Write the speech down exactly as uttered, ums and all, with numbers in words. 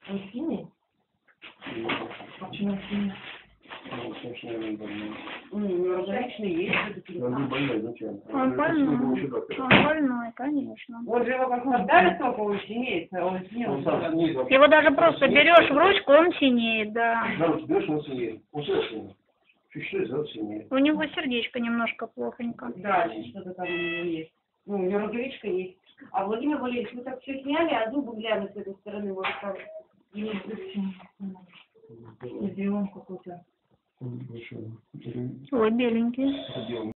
Он синий? А почему синий? Ну, конечно, наверное, больной. Ну, различные есть. Он не больной, зачем? Он больной. Он больной, конечно. Он же его как отдали, только он синеет, а он синеет. Он сам синеет. вообще. Его даже просто берешь в ручку, он синеет, да. На руку берешь, он синеет. Он все синеет. Чуть-чуть, он синеет. У него сердечко немножко плохонько. Да, что-то там у него есть. Ну, у него розовичка есть. А Владимир Валерьевич, вы так все сняли, а зубы глянуть с этой стороны, вот там. Где он какой-то? Он большой. Ой, беленький.